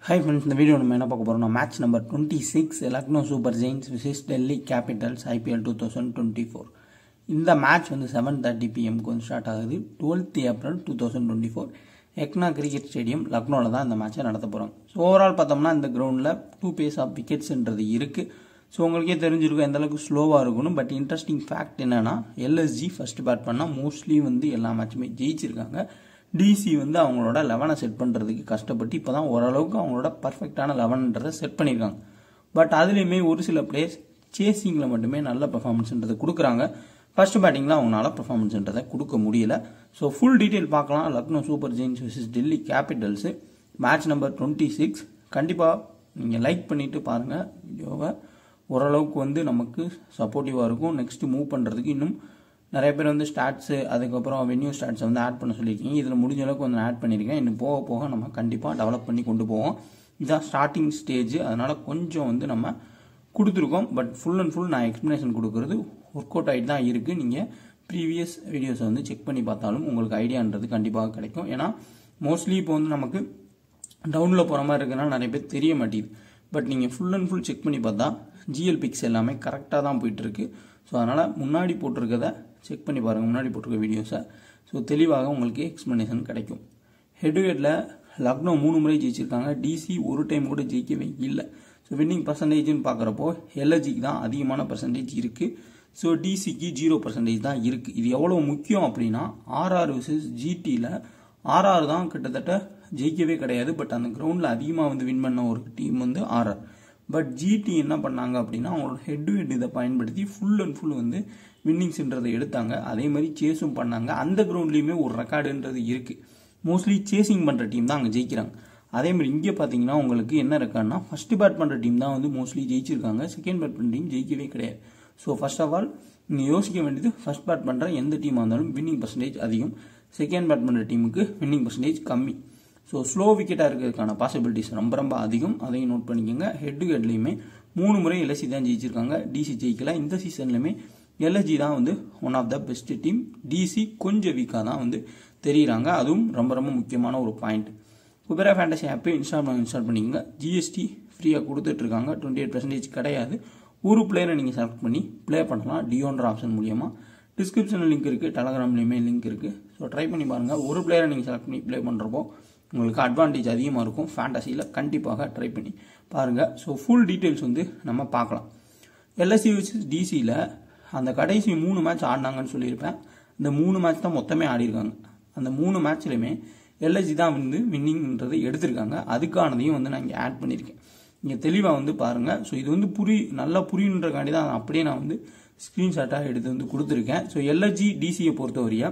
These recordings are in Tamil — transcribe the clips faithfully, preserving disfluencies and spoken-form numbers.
Hi friends, இந்த வீடியோ நம்ம என்ன பார்க்க போறோம்னா match number twenty-six Lucknow Super Giants versus Delhi Capitals I P L twenty twenty-four. இந்த மேட்ச் வந்து seven thirty p m க்கு வந்து ஸ்டார்ட் ஆகுது twelfth April twenty twenty-four. Ekana cricket stadium லக்னோல தான் இந்த மேட்சை நடத்த போறாங்க. ஸோ ஓவரால் பார்த்தோம்னா இந்த கிரவுண்டில் டூ பேஸ் ஆஃப் விக்கெட்ஸ்ன்றது இருக்கு. ஸோ உங்களுக்கே தெரிஞ்சிருக்கும் எந்த அளவுக்கு ஸ்லோவாக இருக்கணும். பட் இன்ட்ரெஸ்டிங் ஃபேக்ட் என்னன்னா எல்எஸ்ஜி ஃபர்ஸ்ட் பேட் பண்ணால் மோஸ்ட்லி வந்து எல்லா மேட்சுமே ஜெயிச்சிருக்காங்க. டிசி வந்து அவங்களோட லெவனை செட் பண்ணுறதுக்கு கஷ்டப்பட்டு இப்போ தான் ஓரளவுக்கு அவங்களோட பர்ஃபெக்டான லெவன்ன்றதை செட் பண்ணியிருக்காங்க. பட் அதுலேயுமே ஒரு சில பிளேயர்ஸ் சேசிங்கில் மட்டுமே நல்ல பெர்ஃபார்மன்ஸ்ன்றதை கொடுக்குறாங்க. ஃபர்ஸ்ட் பேட்டிங்கில் அவங்களால பெர்ஃபார்மன்ஸ்ன்றதை கொடுக்க முடியல. ஸோ ஃபுல் டீட்டெயில் பார்க்கலாம். Lucknow super giants versus Delhi capitals match number twenty six கண்டிப்பாக நீங்கள் லைக் பண்ணிவிட்டு பாருங்கள் வீடியோவை. ஓரளவுக்கு வந்து நமக்கு சப்போர்ட்டிவாக இருக்கும். நெக்ஸ்ட்டு மூவ் பண்ணுறதுக்கு இன்னும் நிறைய பேர் வந்து ஸ்டாட்ஸு அதுக்கப்புறம் வென்யூ ஸ்டாட்ஸை வந்து ஆட் பண்ண சொல்லியிருக்கீங்க. இதில் முடிஞ்ச அளவுக்கு வந்து ஆட் பண்ணியிருக்கேன். இன்னும் போக போக நம்ம கண்டிப்பாக டெவலப் பண்ணி கொண்டு போவோம். இதுதான் ஸ்டார்டிங் ஸ்டேஜ். அதனால் கொஞ்சம் வந்து நம்ம கொடுத்துருக்கோம். பட் ஃபுல் அண்ட் ஃபுல் நான் எக்ஸ்ப்ளனேஷன் கொடுக்குறது ஒர்க் அவுட் ஆகிட்டு தான் இருக்குது. நீங்கள் ப்ரீவியஸ் வீடியோஸை வந்து செக் பண்ணி பார்த்தாலும் உங்களுக்கு ஐடியான்றது கண்டிப்பாக கிடைக்கும். ஏன்னா மோஸ்ட்லி இப்போ வந்து நமக்கு டவுனில் போகிற மாதிரி இருக்குன்னா நிறைய பேர் தெரிய மாட்டேங்குது. பட் நீங்கள் ஃபுல் அண்ட் ஃபுல் செக் பண்ணி பார்த்தா ஜிஎல் பிக்ஸ் எல்லாமே கரெக்டாக தான் போயிட்டுருக்கு. ஸோ அதனால் முன்னாடி போட்டிருக்கதை செக் பண்ணி பாருங்கள், முன்னாடி போட்டிருக்க வீடியோஸை. ஸோ தெளிவாக உங்களுக்கு எக்ஸ்ப்ளனேஷன் கிடைக்கும். ஹெட் டு ஹெட்டில் லக்னோ மூணு முறை ஜெயிச்சிருக்காங்க. டிசி ஒரு டைம் கூட ஜெயிக்கவே இல்லை. ஸோ வின்னிங் பர்சன்டேஜ்னு பார்க்குறப்போ எல்எஸ்ஜிக்கு தான் அதிகமான பர்சன்டேஜ் இருக்குது. ஸோ டிசிக்கு ஜீரோ பர்சன்டேஜ் தான் இருக்குது. இது எவ்வளோ முக்கியம் அப்படின்னா ஆர்ஆர் விசஸ் ஜிடியில் ஆர்ஆர் தான் கிட்டத்தட்ட ஜெயிக்கவே கிடையாது. பட் அந்த கிரவுண்டில் அதிகமாக வந்து வின் பண்ண ஒரு டீம் வந்து ஆர்ஆர். பட் ஜிடி என்ன பண்ணாங்க அப்படின்னா அவங்களோட ஹெட் டு ஹெட் இதை பயன்படுத்தி ஃபுல் அண்ட் ஃபுல் வந்து வின்னிங்ஸ்ன்றதை எடுத்தாங்க. அதே மாதிரி சேஸும் பண்ணாங்க. அந்த கிரவுண்ட்லேயுமே ஒரு ரெக்கார்டுன்றது இருக்குது. மோஸ்ட்லி சேசிங் பண்ணுற டீம் தான் அங்கே ஜெயிக்கிறாங்க. அதே மாதிரி இங்கே பார்த்தீங்கன்னா உங்களுக்கு என்ன ரெக்கார்ட்னா ஃபர்ஸ்ட் பேட் பண்ணுற டீம் தான் வந்து மோஸ்ட்லி ஜெயிச்சிருக்காங்க. செகண்ட் பேட் பண்ணுற டீம் ஜெயிக்கவே கிடையாது. ஸோ ஃபர்ஸ்ட் ஆஃப் ஆல் நீங்கள் யோசிக்க வேண்டியது ஃபர்ஸ்ட் பேட் பண்ணுற எந்த டீமாக இருந்தாலும் வின்னிங் பர்சன்டேஜ் அதிகம், செகண்ட் பேட் பண்ணுற டீமுக்கு வின்னிங் பர்சன்டேஜ் கம்மி. ஸோ ஸ்லோ விக்கெட்டாக இருக்கிறதுக்கான பாசிபிலிட்டிஸ் ரொம்ப ரொம்ப அதிகம். அதையும் நோட் பண்ணிக்கோங்க. ஹெட் டு ஹெட்லையுமே மூணு முறை எல்எஸ்சி தான் ஜெயிச்சிருக்காங்க. டிசி ஜெயிக்கல. இந்த சீசன்லையுமே எல்எஸ்ஜி தான் வந்து one of the best team. DC கொஞ்சம் வீக்காக தான் வந்து தெரியுறாங்க. அதுவும் ரொம்ப ரொம்ப முக்கியமான ஒரு பாயிண்ட். குபேரா ஃபேண்டசி ஆப்பை இன்ஸ்டால் பண்ணி இன்ஸ்டால் பண்ணிக்கோங்க. ஜிஎஸ்டி ஃப்ரீயாக கொடுத்துட்ருக்காங்க. டுவெண்ட்டி எயிட் பர்சன்டேஜ் கிடையாது. ஒரு பிளேயரை நீங்கள் செலக்ட் பண்ணி ப்ளே பண்ணலாம் டியோன்ற ஆப்ஷன் மூலியமாக. டிஸ்கிரிப்ஷனில் லிங்க் இருக்குது, டெலகிராம்லேயுமே லிங்க் இருக்குது. ஸோ ட்ரை பண்ணி பாருங்கள். ஒரு பிளேயரை நீங்கள் செலக்ட் பண்ணி ப்ளே பண்ணுறப்போ உங்களுக்கு அட்வான்டேஜ் அதிகமாக இருக்கும். ஃபேண்டசியில் கண்டிப்பாக ட்ரை பண்ணி பாருங்கள். ஸோ ஃபுல் டீட்டெயில்ஸ் வந்து நம்ம பார்க்கலாம். எல்எஸ்சி வர்சஸ் டிசியில் அந்த கடைசி மூணு மேட்ச் ஆடினாங்கன்னு சொல்லியிருப்பேன். இந்த மூணு மேட்ச் தான் மொத்தமே ஆடிருக்காங்க. அந்த மூணு மேட்ச்லையுமே எல்எஸ்சி தான் வந்து வின்னிங்ன்றதை எடுத்திருக்காங்க. அதுக்கானதையும் வந்து நான் இங்கே ஆட் பண்ணியிருக்கேன். இங்கே தெளிவாக வந்து பாருங்கள். ஸோ இது வந்து புரி நல்லா புரியுன்றக்காண்டி தான் அப்படியே நான் வந்து ஸ்க்ரீன்ஷாட்டாக எடுத்து வந்து கொடுத்துருக்கேன். ஸோ எல்எஸ்ஜி டிசியை பொறுத்தவரையா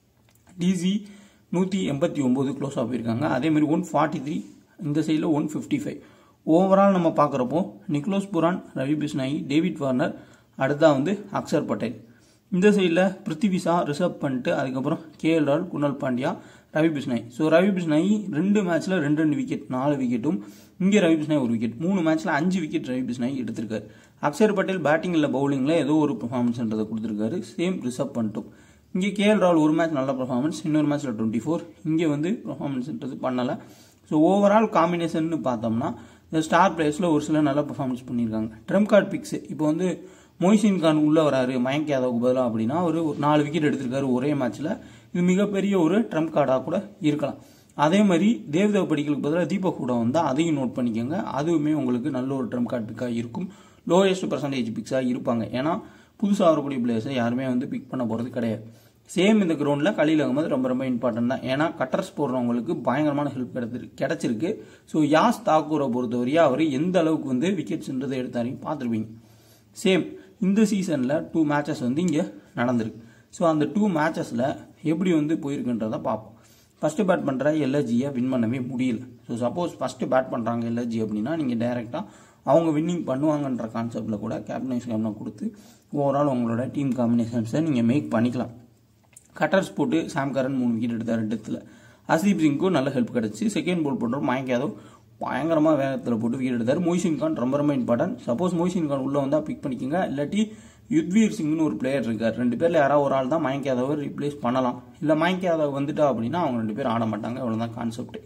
டிசி நூற்றி எண்பத்தி ஒம்பது க்ளோஸ் ஆஃப் போயிருக்காங்க. அதேமாதிரி ஒன் ஃபார்ட்டி த்ரீ இந்த சைடில் ஒன் ஃபிஃப்டி ஃபைவ். ஓவரால் நம்ம பார்க்குறப்போ Nicholas Pooran, Ravi Bishnoi, David Warner, அடுத்தா வந்து அக்ஷர் பட்டேல். இந்த சைடில் பிருத்திவிஷா, ரிஷப் பண்ட், அதுக்கப்புறம் கேஎல் ராகுல், குணால் பாண்டியா, ரவி பிஷ்னாயி. ஸோ ரவி பிஷ்னாயி ரெண்டு மேட்ச்சில் ரெண்டு ரெண்டு விக்கெட், நாலு விக்கெட்டும். இங்கே ரவி பிஷ்னாயி ஒரு விக்கெட். மூணு மேட்ச்சில் அஞ்சு விக்கெட் ரவி பிஷ்னாயி எடுத்திருக்காரு. அக்ஷர் பட்டேல் பேட்டிங் இல்லை பவுலிங்கில் ஏதோ ஒரு பெர்ஃபார்மன்ஸ்ன்றதை கொடுத்துருக்காரு. சேம் ரிஷப் பண்ட்டும். இங்கே கேஎல் ராகுல் ஒரு மேட்ச் நல்ல பர்ஃபார்மன்ஸ், இன்னொரு மேட்ச்சில் டுவெண்ட்டி ஃபோர். இங்கே வந்து பர்ஃபார்மன்ஸ்ன்றது பண்ணலை. ஸோ ஓவரால் காம்பினேஷன் பார்த்தோம்னா இந்த ஸ்டார் பிளேயர்ஸில் ஒரு சில நல்ல பர்ஃபார்மன்ஸ் பண்ணியிருக்காங்க. ட்ரம்ப் கார்டு பிக்ஸ் இப்போ வந்து மொய்சின் கான் உள்ளே வராரு மயங்க் யாதவுக்கு பதிலாக அப்படின்னா ஒரு நாலு விக்கெட் எடுத்திருக்காரு ஒரே மேட்ச்சில். இது மிகப்பெரிய ஒரு ட்ரம்ப் கார்டாக கூட இருக்கலாம். அதே மாதிரி தேவ்தேவ் படிக்கலுக்கு பதிலாக தீபக் கூட வந்தால் அதையும் நோட் பண்ணிக்கோங்க. அதுவுமே உங்களுக்கு நல்ல ஒரு ட்ரம்ப் கார்டு பிக்காக இருக்கும். லோயஸ்ட் பர்சன்டேஜ் பிக்ஸாக இருப்பாங்க. ஏன்னா புதுசாக வரக்கூடிய பிளேயர்ஸை யாருமே வந்து பிக் பண்ண போகிறது கிடையாது. சேம் இந்த கிரவுண்டில் கலீல் அகமது ரொம்ப ரொம்ப இம்பார்ட்டன்ட் தான். ஏன்னா கட்டர்ஸ் போடுறவங்களுக்கு பயங்கரமான ஹெல்ப் கிடைச்சிரு கிடைச்சிருக்கு. ஸோ யாஸ் தாக்கூரை பொறுத்தவரையா அவர் எந்த அளவுக்கு வந்து விக்கெட்ஸ்ன்றதை எடுத்தாரையும் பார்த்துருப்பீங்க. சேம் இந்த சீசனில் டூ மேட்சஸ் வந்து இங்கே நடந்திருக்கு. ஸோ அந்த டூ மேட்சஸில் எப்படி வந்து போயிருக்குன்றதை பார்ப்போம். ஃபஸ்ட்டு பேட் பண்ணுற எல்எஸ்ஜியை வின் பண்ணவே முடியல. ஸோ சப்போஸ் ஃபஸ்ட்டு பேட் பண்ணுறாங்க எல்எஸ்ஜி அப்படின்னா நீங்கள் டைரெக்டாக அவங்க வின்னிங் பண்ணுவாங்கன்ற கான்செப்டில் கூட கேப்டனைஸ் கேப்டன் கொடுத்து ஓவரால் உங்களோட டீம் காம்பினேஷன்ஸை நீங்கள் மேக் பண்ணிக்கலாம். கட்டர்ஸ் போட்டு சாம் கரன் மூணு விக்கெட் எடுத்தார் டெத்தில். ஹர்தீப் சிங்க்கும் நல்ல ஹெல்ப் கிடச்சி. செகண்ட் போல் போட்டோம் மயங்க் யாதவ் பயங்கரமாக வேகத்தில் போட்டு விக்கெட் எடுத்தார். மொய்சின் கான் ரொம்ப ரொம்ப இம்பார்ட்டன்ட். சப்போஸ் மொய்சின் கான் உள்ளே வந்தால் பிக் பண்ணிக்கோங்க. இல்லாட்டி யுத்வீர் சிங்னு ஒரு பிளேயர் இருக்கார். ரெண்டு பேரில் யாராவது ஒரு ஆள் தான் மயங்க் யாதவை ரீப்ளேஸ் பண்ணலாம். இல்லை மயங்க் யாதவ் வந்துட்டா அப்படின்னா அவங்க ரெண்டு பேரும் ஆட மாட்டாங்க. அவ்வளோதான் கான்செப்ட்.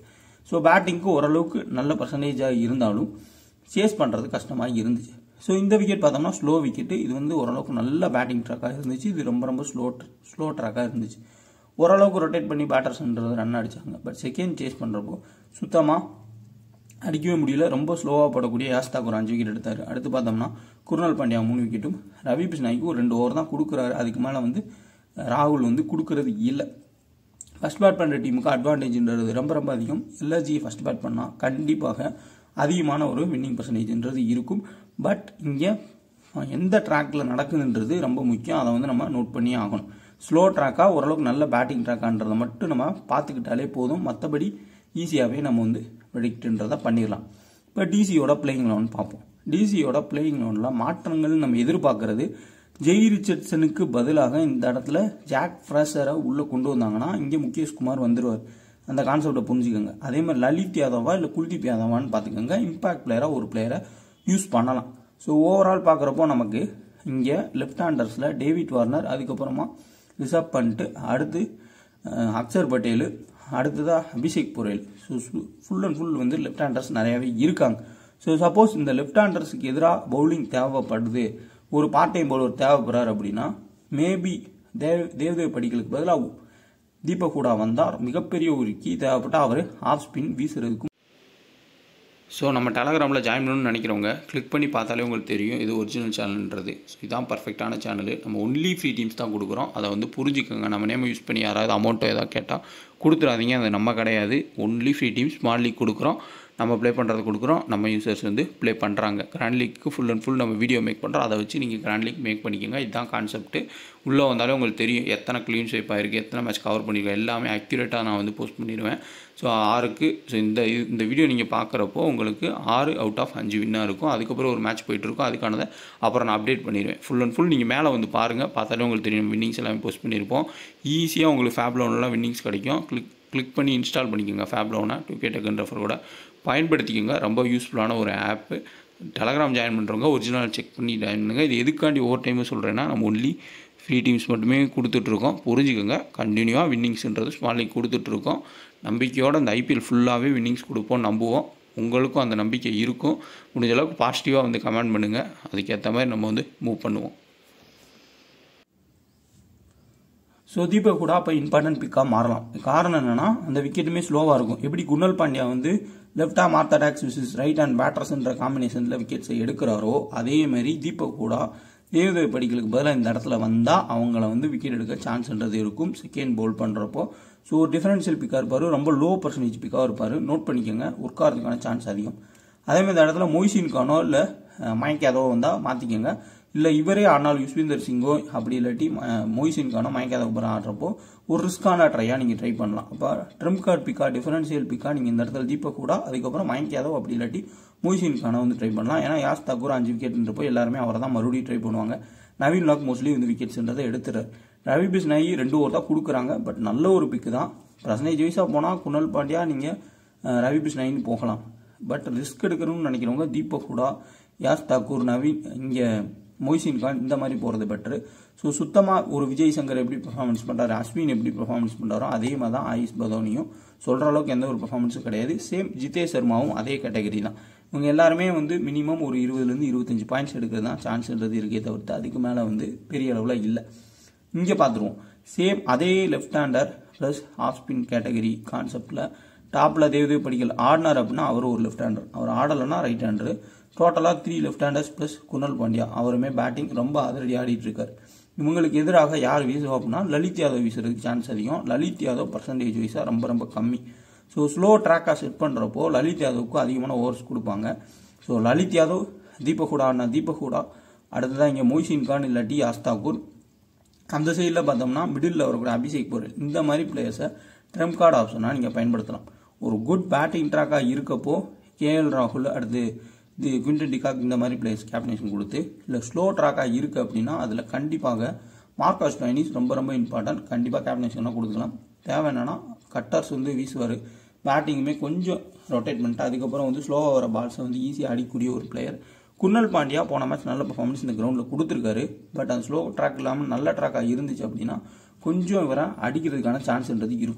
ஸோ பேட்டிங்க்கு ஓரளவுக்கு நல்ல பர்சன்டேஜாக இருந்தாலும் சேஸ் பண்ணுறது கஷ்டமாக இருந்துச்சு. ஸோ இந்த விக்கெட் பார்த்தோம்னா ஸ்லோ விக்கெட்டு. இது வந்து ஓரளவுக்கு நல்ல பேட்டிங் ட்ராக்காக இருந்துச்சு. இது ரொம்ப ரொம்ப ஸ்லோ ஸ்லோ ட்ராக்காக இருந்துச்சு. ஓரளவுக்கு ரொட்டேட் பண்ணி பேட்டர்ஸ்ன்றது ரன் அடித்தாங்க. பட் செகண்ட் சேஸ் பண்ணுறப்போ சுத்தமாக அடிக்கவே முடியல. ரொம்ப ஸ்லோவாக போடக்கூடிய யாஸ் தாக்கூர் அஞ்சு விக்கெட் எடுத்தார். அடுத்து பார்த்தோம்னா குருணால் பாண்டியா மூணு விக்கெட்டும், ரவி பிஷ்னாய்க்கு ஒரு ரெண்டு ஓவர் தான் கொடுக்குறாரு. அதுக்கு மேலே வந்து ராகுல் வந்து கொடுக்கறது இல்லை. ஃபர்ஸ்ட் பேட் பண்ணுற டீமுக்கு அட்வான்டேஜ்ன்றது ரொம்ப ரொம்ப அதிகம். எல்எஸ்ஜி ஃபர்ஸ்ட் பேட் பண்ணால் கண்டிப்பாக அதிகமான ஒரு வின்னிங் பர்சன்டேஜ்ன்றது இருக்கும். பட் இங்கே எந்த ட்ராக்கில் நடக்குதுன்றது ரொம்ப முக்கியம். அதை வந்து நம்ம நோட் பண்ணி ஆகணும். ஸ்லோ ட்ராக்காக ஓரளவுக்கு நல்ல பேட்டிங் ட்ராக்கான்றதை மட்டும் நம்ம பார்த்துக்கிட்டாலே போதும். மற்றபடி ஈஸியாகவே நம்ம வந்து ப்ரெடிக்ட்ன்றதை பண்ணிடலாம். இப்போ டிசியோட பிளேயிங் லெவன் பார்ப்போம். டிசியோட பிளேயிங் லெவனில் மாற்றங்கள் நம்ம எதிர்பார்க்கறது, ஜெய் ரிச்சர்ட்சனுக்கு பதிலாக இந்த இடத்துல ஜாக் ஃப்ராசரை உள்ளே கொண்டு வந்தாங்கன்னா இங்கே முகேஷ் குமார் வந்துடுவார். அந்த கான்செப்டை புரிஞ்சுக்கோங்க. அதே மாதிரி லலித் யாதவா இல்லை குல்தீப் யாதவான்னு பார்த்துக்கோங்க. இம்பாக்ட் பிளேயராக ஒரு பிளேயரை யூஸ் பண்ணலாம். ஸோ ஓவரால் பார்க்குறப்போ நமக்கு இங்கே லெஃப்ட் ஹேண்டர்ஸில் டேவிட் வார்னர், அதுக்கப்புறமா ரிஷப் பண்ட், அடுத்து அக்சர் பட்டேல், அடுத்ததாக Abhishek Porel. So full and full வந்து லெஃப்ட் ஹேண்டர்ஸ் நிறையாவே இருக்காங்க. ஸோ சப்போஸ் இந்த லெஃப்ட் ஹேண்டர்ஸுக்கு எதிராக பவுலிங் தேவைப்படுது, ஒரு பார்ட் டைம் பவுலர் தேவைப்படுறாரு அப்படின்னா மேபி தேவ் தேவ்தேவ் படிக்கலுக்கு பதிலாக தீபக் ஹூடா வந்தால் மிகப்பெரிய ஒரு கீ தேவைப்பட்டால் அவர் ஆஃப் ஸ்பின் வீசுறதுக்கும். ஸோ நம்ம டெலகிராமில் ஜாயின் பண்ணணும்னு நினைக்கிறவங்க கிளிக் பண்ணி பார்த்தாலே உங்களுக்கு தெரியும் இது ஒரிஜினல் சேனல்ன்றது. ஸோ இதுதான் பர்ஃபெக்டான சேனல். நம்ம ஒன்லி ஃப்ரீ டீம்ஸ் தான் கொடுக்குறோம். அதை வந்து புரிஞ்சுக்கோங்க. நம்ம நேம் யூஸ் பண்ணி யாராவது அமௌண்ட்டோ ஏதாவது கேட்டால் கொடுத்துடாதீங்க. அது நம்ம கிடையாது. Only free teams small league கொடுக்குறோம். நம்ம ப்ளே பண்ணுறது கொடுக்குறோம். நம்ம யூசர்ஸ் வந்து ப்ளே பண்ணுறாங்க. Grand league full and full நம்ம வீடியோ மேக் பண்ணுறோம். அதை வச்சு நீங்கள் கிராண்ட் லீக் மேக் பண்ணிக்கோங்க. இதுதான் கான்செப்ட்டு. உள்ளே வந்தாலே உங்களுக்கு தெரியும் எத்தனை க்ளீன் ஸ்வைப் ஆகிருக்கு, எத்தனை மேட்ச் கவர் பண்ணியிருக்கேன், எல்லாமே அக்யூரேட்டாக நான் வந்து போஸ்ட் பண்ணிடுவேன். ஸோ ஆறுக்கு ஸோ இந்த இந்த வீடியோ நீங்கள் பார்க்குறப்போ உங்களுக்கு ஆறு அவுட் ஆஃப் அஞ்சு வின்னாக இருக்கும். அதுக்கப்புறம் ஒரு மேட்ச் போயிட்டுருக்கும். அதுக்கானதை அப்புறம் நான் அப்டேட் பண்ணிடுவேன். ஃபுல் அண்ட் ஃபுல் நீங்கள் மேலே வந்து பாருங்கள். பார்த்தாலே உங்களுக்கு தெரியும் வின்னிங்ஸ் எல்லாமே போஸ்ட் பண்ணியிருப்போம். ஈஸியாக உங்களுக்கு ஃபேப் லோன்லாம் வின்னிங்ஸ் கிடைக்கும். கிளிக் கிளிக் பண்ணி இன்ஸ்டால் பண்ணிக்கோங்க. ஃபேப் லோனை டூ கே டெக்கன் ரெஃபர் கூட பயன்படுத்திக்கோங்க. ரொம்ப யூஸ்ஃபுல்லான ஒரு ஆப்பு. டெலகிராம் ஜாயின் பண்ணுறவங்க ஒரிஜினல் செக் பண்ணி ஜாயின் பண்ணுங்கள். இது எதுக்காண்டி ஓவர் டைமும் சொல்கிறேன்னா, நம்ம ஒன்லி ஃப்ரீ டீம்ஸ் மட்டுமே கொடுத்துட்ருக்கோம். புரிஞ்சுக்கோங்க. கண்டினியூவாக வின்னிங்ஸ்ன்றது ஸ்மால் லீக் கொடுத்துட்ருக்கோம். நம்பிக்கையோடு அந்த ஐபிஎல் ஃபுல்லாகவே வின்னிங்ஸ் கொடுப்போம், நம்புவோம். உங்களுக்கும் அந்த நம்பிக்கை இருக்கும். முடிஞ்ச அளவுக்கு பாசிட்டிவாக வந்து கமெண்ட் பண்ணுங்கள். அதுக்கேற்ற மாதிரி நம்ம வந்து மூவ் பண்ணுவோம். ஸோ தீபக் கூட அப்போ இம்பார்ட்டன்ட் பிக்காக மாறலாம். காரணம் என்னென்னா அந்த விக்கெட்டுமே ஸ்லோவாக இருக்கும். எப்படி குருணால் பாண்டியா வந்து left arm orthodox versus right hand பேட்டர்ஸ்ன்ற காம்பினேஷனில் விக்கெட்ஸை எடுக்கிறாரோ அதே மாதிரி தீபக் கூட தேவ்தேவ் படிக்கலுக்கு பதிலாக இந்த இடத்துல வந்தால் அவங்கள வந்து விக்கெட் எடுக்க சான்ஸ்ன்றது இருக்கும் செகண்ட் பவுல் பண்ணுறப்போ. ஸோ ஒரு டிஃபரன்ஷியல் பிக்காக இருப்பார். ரொம்ப லோ பர்சன்டேஜ் பிக்காக இருப்பார். நோட் பண்ணிக்கோங்க. ஒர்க் ஆகிறதுக்கான சான்ஸ் அதிகம். அதேமாதிரி இந்த இடத்துல மொய்சின் கானோ இல்லை மயங்க் யாதவோ வந்தால் மாற்றிக்கோங்க. இல்லை இவரே ஆனாலும் யுஸ்வீந்தர் சிங்கோ அப்படி இல்லாட்டி மொய்சின் கானோ மயங்க் யாதவ் அப்புறம் ஆடுறப்போ ஒரு ரிஸ்கான ட்ரையாக நீங்கள் ட்ரை பண்ணலாம். அப்போ ட்ரம்ப் கார்டு பிக்கா டிஃபரன்ஷியல் பிக்கா நீங்கள் இந்த இடத்துல தீபக் கூட அதுக்கப்புறம் மயங்க் யாதவ் அப்படி இல்லாட்டி மொய்சின் கானோ வந்து ட்ரை பண்ணலாம். ஏன்னா யாஸ் தாக்கூர் அஞ்சு விக்கெட்ன்றப்போ எல்லாருமே அவரை தான் மறுபடியும் ட்ரை பண்ணுவாங்க. நவீன் லாக் மோஸ்ட்லி வந்து விக்கெட்ஸ்ன்றதை எடுத்துறாரு. ரவி பிஷ்னாயி ரெண்டு ஓவர் தான் கொடுக்குறாங்க. பட் நல்ல ஒரு பிக்கு தான். பர்சன்டேஜ் வைஸாக போனால் குருணால் பாண்டியா நீங்கள் ரவி பிஷ்னாயின்னு போகலாம். பட் ரிஸ்க் எடுக்கணும்னு நினைக்கிறவங்க தீபக் கூட யாஸ் தாக்கூர் நவீன் இங்கே மொய்சின் கான் இந்த மாதிரி போகிறது பெட்ரு. ஸோ சுத்தமாக ஒரு விஜய் சங்கர் எப்படி பெர்ஃபார்மன்ஸ் பண்ணுறாரு, அஸ்வின் எப்படி பெர்ஃபார்மன்ஸ் பண்ணுறாரோ அதே மாதிரி தான் ஆயுஷ் பதோனியும் சொல்கிற அளவுக்கு எந்த ஒரு பெர்ஃபார்மன்ஸும் கிடையாது. சேம் ஜிதேஷ் சர்மாவும் அதே கேட்டகரி தான். இவங்க எல்லாருமே வந்து மினிமம் ஒரு இருபதுலேருந்து இருபத்தஞ்சு பாயிண்ட்ஸ் எடுக்கிறது தான் சான்ஸ்ன்றது இருக்கே தவிர்த்து அதுக்கு மேலே வந்து பெரிய அளவில் இல்லை. இங்கே பார்த்துருவோம். சேம் அதே left hander plus of spin category கான்செப்டில் டாப்பில் தேவ்தேவ் படிக்கல் ஆடினார் அப்படின்னா அவர் ஒரு லெஃப்ட் ஹேண்டர், அவர் ஆடலைன்னா ரைட் ஹேண்டரு. டோட்டலாக three left handers plus Krunal Pandya அவருமே பேட்டிங் ரொம்ப அதிரடி ஆடிட்டு இருக்காரு. இவங்களுக்கு எதிராக யார் வீசுவோம் அப்படின்னா லலித் யாதவ் வீசுறதுக்கு சான்ஸ் அதிகம். லலித் யாதவ் பர்சன்டேஜ் வைஸாக ரொம்ப ரொம்ப கம்மி. ஸோ ஸ்லோ ட்ராக்காக செட் பண்ணுறப்போ லலித் யாதவுக்கு அதிகமான ஓவர்ஸ் கொடுப்பாங்க. ஸோ லலித் யாதவ் தீபக் ஹூடா ஆடினா தீபக் ஹூடா, அடுத்ததான் இங்கே மொய்சின் கான் இல்லாட்டி யாஸ் தாக்கூர். அந்த சைடில் பார்த்தோம்னா மிடில் வரக்கூடிய அபிஷேக் பொரேல் இந்த மாதிரி பிளேயர்ஸை ட்ரம்ப் கார்டு ஆப்ஷனாக நீங்கள் பயன்படுத்தலாம். ஒரு குட் பேட்டிங் ட்ராக்காக இருக்கப்போ கேஎல் ராகுல் அடுத்து இது குவிண்டன் டிகாக் இந்த மாதிரி பிளேயர்ஸ் கேப்டனேஷன் கொடுத்து இல்லை ஸ்லோ ட்ராக்காக இருக்குது அப்படின்னா அதில் கண்டிப்பாக மார்க்கஸ் ஸ்டோய்னிஸ் ரொம்ப ரொம்ப இம்பார்ட்டன்ட். கண்டிப்பாக கேப்டனேஷனாக கொடுத்துக்கலாம். தேவை என்னன்னா கட்டர்ஸ் வந்து வீசுவார். பேட்டிங்குமே கொஞ்சம் ரொட்டேட் பண்ணிட்டு அதுக்கப்புறம் வந்து ஸ்லோவாக வர பால்ஸை வந்து ஈஸியாக அடிக்கக்கூடிய ஒரு பிளேயர். குருணால் பாண்டியா போன மேட்ச் நல்ல பர்ஃபார்மன்ஸ் இந்த கிரவுண்டில் கொடுத்துருக்காரு. பட் அந்த ஸ்லோ ட்ராக் இல்லாமல் நல்ல ட்ராக்காக இருந்துச்சு அப்படின்னா கொஞ்சம் இவரை அடிக்கிறதுக்கான சான்ஸ்ன்றது இருக்கும்.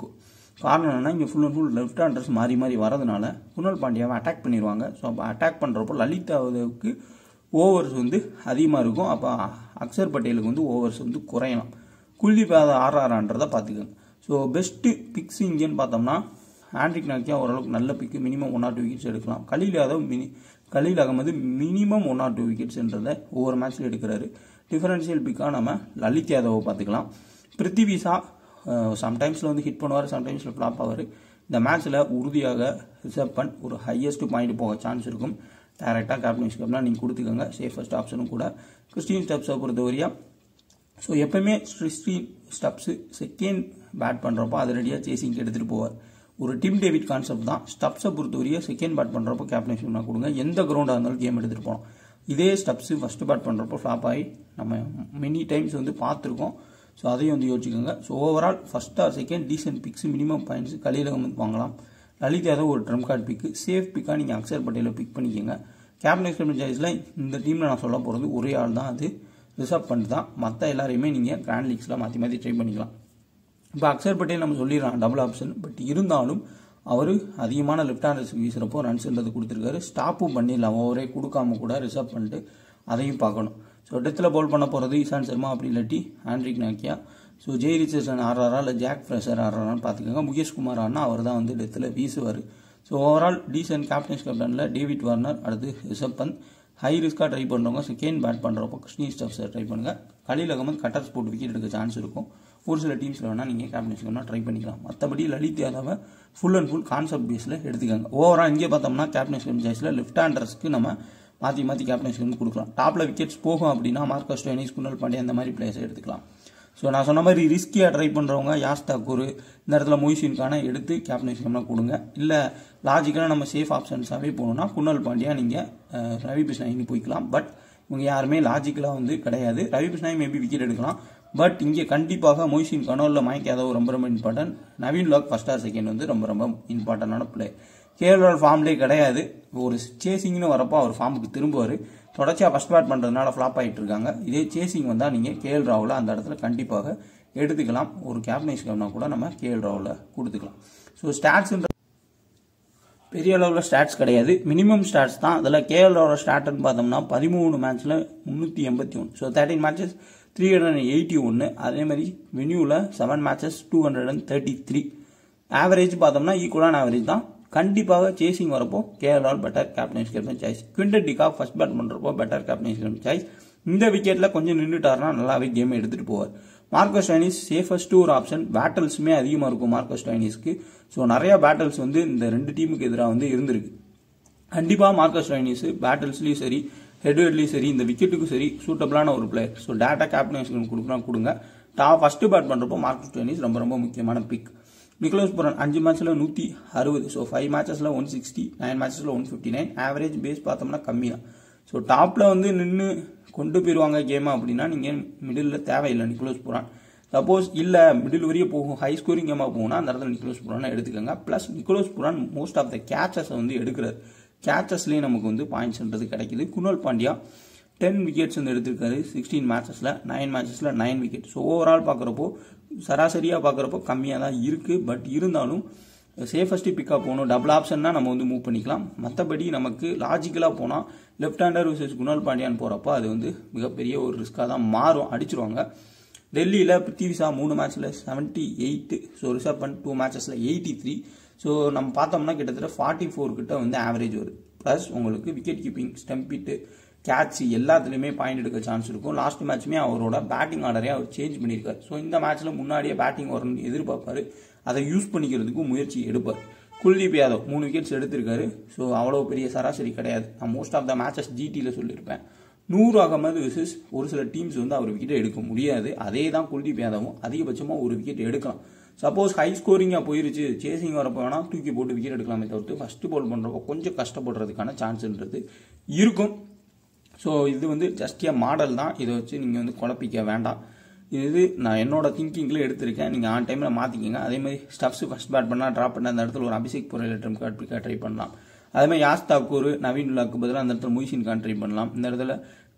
காரணம் என்னன்னா இங்கே full and full left handers மாறி மாறி வரதுனால குணால் பாண்டியாவை அட்டாக் பண்ணிடுவாங்க. ஸோ அப்போ அட்டாக் பண்ணுறப்போ லலிதாவுக்கு ஓவர்ஸ் வந்து அதிகமாக இருக்கும். அப்போ அக்ஷர் பட்டேலுக்கு வந்து ஓவர்ஸ் வந்து குறையலாம். குல்தீப் யாதவ் ஆறாறான்றதை பார்த்துக்கோங்க. ஸோ பெஸ்ட்டு பிக்ஸ் இங்கேன்னு பார்த்தோம்னா ஆண்ட்ரிக் நாக்கியா ஓரளவுக்கு நல்ல pick, minimum one or two wickets எடுக்கலாம். Khaleel Yadav mini Khaleel Ahmed minimum one or two விக்கெட்ஸ்ன்றதை ஒவ்வொரு மேட்ச்சில் எடுக்கிறாரு. டிஃபரன்ஷியல் பிக்காக நம்ம லலித் யாதவை பார்த்துக்கலாம். பிருத்திவி ஷா சம்டைம்ஸில் வந்து ஹிட் பண்ணுவார், சம்டைம்ஸில் ஃப்ளாப் ஆவார். இந்த மேட்ச்சில் உறுதியாக ரிசர்வ் பண்ண ஒரு ஹையஸ்ட் பாயிண்ட் போக சான்ஸ் இருக்கும். டைரெக்டாக கேப்டன் கேப்னா நீங்கள் கொடுத்துக்கோங்க, சேஃபஸ்ட் ஆப்ஷனும் கூட. கிறிஸ்டின் ஸ்டப்ஸை பொறுத்தவரையா ஸோ எப்பவுமே கிறிஸ்டின் ஸ்டப்ஸு செகண்ட் பேட் பண்ணுறப்போ அது ரெடியாக சேசிங்க்கு எடுத்துகிட்டு போவார். ஒரு டீம் டேவிட் கான்செப்ட் தான். ஸ்டப்ஸை பொறுத்தவரையா செகண்ட் பேட் பண்ணுறப்போ கேப்டன்ஷிப் நான் கொடுங்க, எந்த கிரவுண்டாக இருந்தாலும் கேம் எடுத்துகிட்டு போகலாம். இதே ஸ்டப்ஸு ஃபஸ்ட்டு பேட் பண்ணுறப்போ ஃப்ளாப் ஆகி நம்ம மெனி டைம்ஸ் வந்து பார்த்துருக்கோம். ஸோ அதையும் வந்து யோசிச்சுக்கோங்க. So overall first or second decent picks, minimum points Khaleel Ahmed வாங்கலாம். லலித் யாதவ் ஒரு ட்ரம் கார்டு பிக்கு, சேஃப் பிக்காக நீங்கள் அக்ஷர் பட்டேலை பிக் பண்ணிக்கோங்க. கேப்டன் கேப்டன் சாய்ஸில் இந்த டீமில் நான் சொல்ல போகிறது ஒரே ஆள் தான், அது ரிசர்வ் பண்ணி தான். மற்ற எல்லாரையுமே நீங்கள் கிராண்ட் லீக்ஸில் மாற்றி மாற்றி ட்ரை பண்ணிக்கலாம். இப்போ அக்ஷர் பட்டேல் நம்ம சொல்லிடலாம் டபுள் ஆப்ஷன், பட் இருந்தாலும் அவர் அதிகமான லெஃப்ட் ஹேண்டர்ஸ் வீசுகிறப்போ ரன்ஸ்ன்றது கொடுத்துருக்காரு. ஸ்டாப்பும் பண்ணிடலாம், ஓவரே கொடுக்காம கூட ரிசர்வ் பண்ணிட்டு அதையும் பார்க்கணும். ஸோ டெத்தில் பவுல் பண்ண போகிறது இசான் சர்மா, அப்படி இல்லாட்டி ஆண்ட்ரிக் நாக்கியா. ஸோ ஜெய் ரிச்சர்சன் ஆடுறாரா இல்லை ஜாக் ஃப்ரெஷர் ஆடுறாரான்னு பார்த்துக்கோங்க. முகேஷ் குமார் ஆடினா அவர் தான் வந்து டெத்தில் வீசுவார். ஸோ ஓவரால் டீசன்ட் கேப்டன்ஸ் கேப்டனில் டேவிட் வார்னர், அடுத்து ரிஷப் பந்த். ஹை ரிஸ்க்காக ட்ரை பண்ணுறவங்க செகண்ட் பேட் பண்ணுறப்போ கிறிஸ்டின் ஸ்டப்ஸை ட்ரை பண்ணுங்கள். Khaleel Ahmed cutter sport wicket எடுக்க சான்ஸ் இருக்கும். ஒரு சில டீம்ஸில் வேணால் நீங்கள் கேப்டன்ஸ் வேணால் ட்ரை பண்ணிக்கலாம். மற்றபடி லலித் யாதவை ஃபுல் அண்ட் ஃபுல் கான்செப்ட் பேஸில் எடுத்துக்காங்க. ஓவரால் இங்கே பார்த்தோம்னா கேப்டன்ஸ் சாய்ஸில் லெஃப்ட் ஹேண்டர்ஸ்க்கு நம்ம மாற்றி மாற்றி கேப்டன்ஸ் கொடுக்கலாம். டாப்பில் விக்கெட்ஸ் போகும் அப்படின்னா மார்க்கஸ் ஸ்டோயினிஸ், குணால் பாண்டியா அந்த மாதிரி பிளேயர்ஸை எடுத்துக்கலாம். ஸோ நான் சொன்ன மாதிரி ரிஸ்கியாக ட்ரை பண்ணுறவங்க யாஷ் தாக்கூர், இந்த இடத்துல மொய்சின் கானை எடுத்து கேப்டன்ஷிப்லாம் கொடுங்க. இல்லை லாஜிக்கலாக நம்ம சேஃப் ஆப்ஷன்ஸாகவே போகணும்னா குணால் பாண்டியா நீங்கள் ரவி பிஷ்னாயின்னு போய்க்கலாம். பட் இவங்க யாருமே லாஜிக்கலாக வந்து கிடையாது. ரவி பிஷ்னாய் மேபி விக்கெட் எடுக்கலாம், பட் இங்கே கண்டிப்பாக மொய்சின் கானோ இல்லை மயங்க் யாதவ் ரொம்ப ரொம்ப இம்பார்ட்டன்ட். நவீன் லாக் ஃபர்ஸ்ட் ஆர் செகண்ட் வந்து ரொம்ப ரொம்ப இம்பார்ட்டண்டான பிளே. கேஎல் ஃபார்ம்லேயே கிடையாது. ஒரு சேசிங்னு வரப்போ அவர் ஃபார்முக்கு திரும்புவார். தொடர்ச்சியாக ஃபர்ஸ்ட் பேட் பண்ணுறதுனால ஃப்ளாப் ஆகிட்டு இருக்காங்க. இதே சேசிங் வந்தால் நீங்கள் கேஎல் ராவில் அந்த இடத்துல கண்டிப்பாக எடுத்துக்கலாம். ஒரு கேப்டன்ஸ் கேப்னா கூட நம்ம கேஎல் ராவில் கொடுத்துக்கலாம். ஸோ ஸ்டாட்ஸ்ன்ற பெரிய அளவில் ஸ்டாட்ஸ் கிடையாது, மினிமம் ஸ்டாட்ஸ் தான். அதில் கேஎல் ராவில் ஸ்டாட்னு பார்த்தோம்னா பதிமூணு மேட்ச்சில் முந்நூற்றி எண்பத்தி ஒன்று so thirteen matches three hundred and eighty ஒன்று. அதே மாதிரி வென்யூவில் seven matches two hundred and thirty three. Average பார்த்தோம்னா ஈக்குவலான ஆவரேஜ் தான். கண்டிப்பாக சேசிங் வரப்போ KL Rahul better captains captain choice. Quinton de Kock first bat பண்ணுறப்போ பெட்டர் கேப்டன்ஸ் கேப்டன் சாய்ஸ். இந்த விக்கெட்டில் கொஞ்சம் நின்றுட்டாருன்னா நல்லாவே கேம் எடுத்துகிட்டு போவார். மார்க்கஸ் ஸ்டோயினிஸ் சேஃபஸ்ட் ஒரு ஆப்ஷன். பேட்டல்ஸுமே அதிகமாக இருக்கும் மார்க்கஸ் ஸ்டோயினிஸ்க்கு. ஸோ நிறைய பேட்டல்ஸ் வந்து இந்த ரெண்டு டீமுக்கு எதிராக வந்து இருந்திருக்கு. கண்டிப்பாக மார்க்கஸ் ஸ்டோயினிஸ் பேட்டல்ஸ்லையும் சரி ஹெட்வெட்லையும் சரி இந்த விக்கெட்டுக்கும் சரி சூட்டபிளான ஒரு பிளேயர். ஸோ டேட்டா கேப்டன்ஸ் கொடுக்குறோம் கொடுங்க. டாப் ஃபர்ஸ்ட் பேட் பண்ணுறப்போ மார்க்கஸ் ஸ்டோயினிஸ் ரொம்ப ரொம்ப முக்கியமான பிக். நிக்கோலஸ் புரான் அஞ்சு மேட்ச்சில் நூற்றி அறுபது ஸோ ஃபைவ் மேட்சஸில் ஒன் சிக்ஸ்டி நைன் மேட்சஸில் one fifty nine average base பார்த்தோம்னா கம்மி தான். ஸோ டாப்பில் வந்து நின்று கொண்டு போயிடுவாங்க கேமை அப்படின்னா நீங்கள் மிடில் தேவையில்லை நிக்கோலஸ் புரான். சப்போஸ் இல்லை மிடில் வரையே போகும், ஹை ஸ்கோரிங் கேமாக போகும்னா அந்த இடத்துல நிக்கோலஸ் புரானை எடுத்துக்கோங்க. Plus Nicholas Pooran most of the கேச்சஸை வந்து எடுக்கிறார். கேச்சஸ்லேயே நமக்கு வந்து பாயிண்ட்ஸ்ன்றது கிடைக்குது. குணால் பாண்டியா டென் விக்கெட்ஸ் வந்து எடுத்திருக்காரு சிக்ஸ்டீன் மேட்சஸில், நைன் மேட்சஸில் நைன் விக்கெட். ஸோ ஓவரால் பார்க்குறப்போ சராசரியாக பார்க்குறப்போ கம்மியாக தான் இருக்குது. பட் இருந்தாலும் சேஃபஸ்ட்டு பிக்கப் போகணும். டபுள் ஆப்ஷன்னா நம்ம வந்து மூவ் பண்ணிக்கலாம். மற்றபடி நமக்கு லாஜிக்கலாக போனால் லெஃப்ட் ஹேண்டர் விசஸ் குணால் பாண்டியான்னு போகிறப்போ அது வந்து மிகப்பெரிய ஒரு ரிஸ்க்காக தான் மாறும். அடிச்சிருவாங்க. டெல்லியில் பிருத்திவி ஷா மூணு மேட்ச்சில் செவன்ட்டி எயிட்டு ஸோ ரிசர்வ் பண்ணி டூ மேட்சஸில் எயிட்டி த்ரீ ஸோ நம்ம பார்த்தோம்னா கிட்டத்தட்ட ஃபார்ட்டி ஃபோர் கிட்ட வந்து ஆவரேஜ் வருது. ப்ளஸ் உங்களுக்கு விக்கெட் கீப்பிங், ஸ்டம்பிட்டு, கேட்ச் எல்லாத்துலேயுமே பாயிண்ட் எடுக்க சான்ஸ் இருக்கும். லாஸ்ட் மேட்ச்சுமே அவரோட பேட்டிங் ஆர்டரே அவர் சேஞ்ச் பண்ணியிருக்காரு. ஸோ இந்த மேட்ச்சில் முன்னாடியே பேட்டிங் வரணும்னு எதிர்பார்ப்பாரு. அதை யூஸ் பண்ணிக்கிறதுக்கு முயற்சி எடுப்பார். குல்தீப் யாதவ் மூணு விக்கெட்ஸ் எடுத்திருக்காரு. ஸோ அவ்வளோ பெரிய சராசரி கிடையாது. நான் மோஸ்ட் ஆஃப் த மேட்சஸ் ஜிடியில் சொல்லியிருப்பேன். நூறு அகமது விசஸ் ஒரு சில டீம்ஸ் வந்து அவர் விக்கெட்டை எடுக்க முடியாது. அதே தான் குல்தீப் யாதவும் அதிகபட்சமாக ஒரு விக்கெட் எடுக்கலாம். சப்போஸ் ஹை ஸ்கோரிங்காக போயிருச்சு, சேசிங் வரப்போ வேணால் தூக்கி போட்டு விக்கெட் எடுக்கலாமே தவிர்த்து ஃபஸ்ட்டு பால் பண்ணுறப்போ கொஞ்சம் கஷ்டப்படுறதுக்கான சான்ஸ்ன்றது இருக்கும். ஸோ இது வந்து ஜஸ்ட் ஏ மாடல் தான். இதை வச்சு நீங்கள் வந்து குழப்பிக்க வேண்டாம். இது நான் என்னோட திங்கிங்கில் எடுத்திருக்கேன். நீங்கள் ஆன் டைமில் மாற்றிக்கிங்க. அதேமாதிரி ஸ்டப்ஸ் ஃபஸ்ட் பேட் பண்ணால் ட்ராப் பண்ண அந்த இடத்துல ஒரு அபிஷேக் பொருள் ட்ரம் கார்ட் பிக்காக ட்ரை பண்ணலாம். அதேமாதிரி யாஷ் தாக்கூர், நவீன் லாக்கு பதிலாக அந்த இடத்துல மொய்சின் கான் ட்ரை பண்ணலாம். இந்த இடத்துல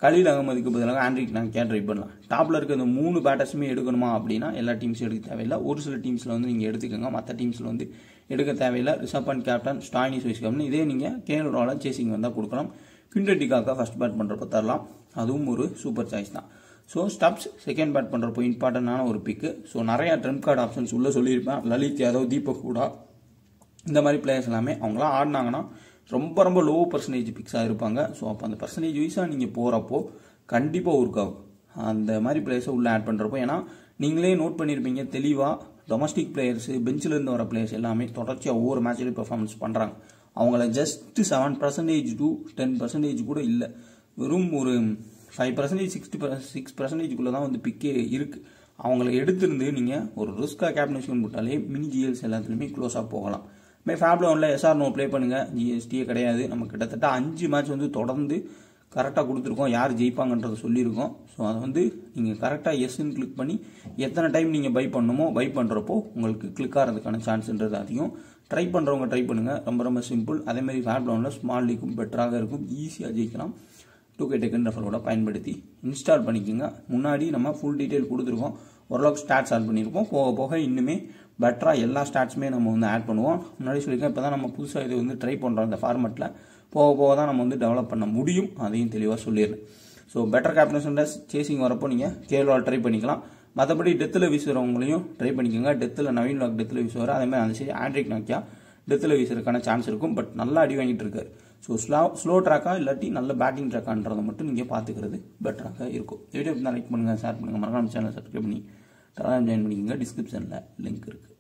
கலீல் அகமதுக்கு பதிலாக ஆண்ட்ரிக் நாக்கியா ட்ரை பண்ணலாம். டாப்பில் இருக்க இந்த மூணு பேட்டர்ஸுமே எடுக்கணுமா அப்படின்னா எல்லா டீம்ஸும் எடுக்க தேவையில்லை. ஒரு சில டீம்ஸில் வந்து நீங்கள் எடுத்துக்கோங்க, மற்ற டீம்ஸில் வந்து எடுக்க தேவையில்லை. Rishabh Pant captain, Stoinis vice captain, இதே நீங்கள் கேஎல் ராவல் சேசிங் வந்தால் கொடுக்கலாம். குவிண்டன் டிகாக்கை ஃபர்ஸ்ட் பேட் பண்ணுறப்ப தரலாம், அதுவும் ஒரு சூப்பர் சாய்ஸ் தான். ஸோ ஸ்டப்ஸ் செகண்ட் பேட் பண்ணுறப்போ இம்பார்ட்டண்டான ஒரு பிக்கு. ஸோ நிறையா ட்ரம்ப் கார்டு ஆப்ஷன்ஸ் உள்ளே சொல்லியிருப்பேன். லலித் யாதவ், தீபக் ஹூடா இந்த மாதிரி பிளேயர்ஸ் எல்லாமே அவங்களாம் ஆடினாங்கன்னா ரொம்ப ரொம்ப லோ பர்சன்டேஜ் பிக்ஸாக இருப்பாங்க. ஸோ அப்போ அந்த பர்சன்டேஜ் வைஸாக நீங்கள் போகிறப்போ கண்டிப்பாக ஒர்க் ஆகும் அந்த மாதிரி பிளேயர்ஸை உள்ளே ஆட் பண்ணுறப்போ. ஏன்னா நீங்களே நோட் பண்ணியிருப்பீங்க தெளிவாக, டொமஸ்டிக் பிளேயர்ஸு பெஞ்சிலேருந்து வர பிளேயர்ஸ் எல்லாமே தொடர்ச்சியாக ஒவ்வொரு மேட்ச்லேயும் பெர்ஃபார்மன்ஸ் பண்ணுறாங்க. அவங்கள just seven percentage to ten percentage கூட இல்லை, வெறும் ஒரு ஃபைவ் பர்சன்டேஜ் சிக்ஸ்டி சிக்ஸ் பர்சன்டேஜ்குள்ளே தான் வந்து பிக்கே இருக்குது. அவங்கள எடுத்திருந்து நீங்கள் ஒரு ரிஸ்காக கேப்டன்ஷிப் போட்டாலே மினி ஜிஎல்ஸ் எல்லாத்துலேயுமே க்ளோஸாக போகலாம். மே ஃபேப்ல ஒன்ல எஸ்ஆர் நோ ப்ளே பண்ணுங்கள், ஜிஎஸ்டியே கிடையாது. நம்ம கிட்டத்தட்ட அஞ்சு மேட்ச் வந்து தொடர்ந்து கரெக்டாக கொடுத்துருக்கோம், யார் ஜெயிப்பாங்கன்றதை சொல்லியிருக்கோம். ஸோ அதை வந்து நீங்கள் கரெக்டாக எஸ்ன்னு கிளிக் பண்ணி எத்தனை டைம் நீங்கள் பை பண்ணணுமோ பை பண்ணுறப்போ உங்களுக்கு கிளிக் ஆகிறதுக்கான சான்ஸ்ன்றது அதிகம். ட்ரை பண்ணுறவங்க ட்ரை பண்ணுங்கள், ரொம்ப ரொம்ப சிம்பிள். அதேமாதிரி ஃபேப்ல ஒன்ல ஸ்மால் லீக்கும் பெட்டராக இருக்கும், ஈஸியாக ஜெயிக்கலாம். டூ கே டெக்கன் ரெஃபரோட பயன்படுத்தி இன்ஸ்டால் பண்ணிக்கோங்க. முன்னாடி நம்ம ஃபுல் டீட்டெயில் கொடுத்துருக்கோம், ஓரளவுக்கு ஸ்டாட்ஸ் ஆட் பண்ணியிருப்போம். போக போக இன்னுமே பெட்டராக எல்லா ஸ்டாட்ஸுமே நம்ம வந்து ஆட் பண்ணுவோம். முன்னாடி சொல்லியிருக்கேன், இப்போ தான் நம்ம புதுசாக இது வந்து ட்ரை பண்ணுறோம் இந்த ஃபார்மெட்டில். போக போக தான் நம்ம வந்து டெவலப் பண்ண முடியும், அதையும் தெளிவாக சொல்லிடுறேன். ஸோ பெட்டர் கேப்டன்ஸ் சேசிங் வரப்போ நீங்கள் கேஎல் ட்ரை பண்ணிக்கலாம். மற்றபடி டெத்தில் வீசுறவங்களையும் ட்ரை பண்ணிக்கோங்க. டெத்தில் நவீன் லாக் டெத்தில் வீசுவார், அதே மாதிரி அந்த சைடு ஆண்ட்ரிக் நாக்கியா டெத்தில் வீசுறதுக்கான சான்ஸ் இருக்கும். பட் நல்லா அடி வாங்கிட்டு இருக்காரு. ஸோ ஸ்லோ ஸ்லோ ட்ராக்காக இல்லாட்டி நல்ல பேட்டிங் ட்ராக்கான்றதை மட்டும் நீங்கள் பார்த்துக்கிறது பெட்டராக இருக்கும். வீடியோ லைக் பண்ணுங்கள், ஷேர் பண்ணுங்கள், மறக்காம சேனல் சப்ஸ்கிரைப் பண்ணி டெலிகிராம் ஜாயின் பண்ணிக்கோங்க. டிஸ்கிரிப்ஷனில் லிங்க் இருக்குது.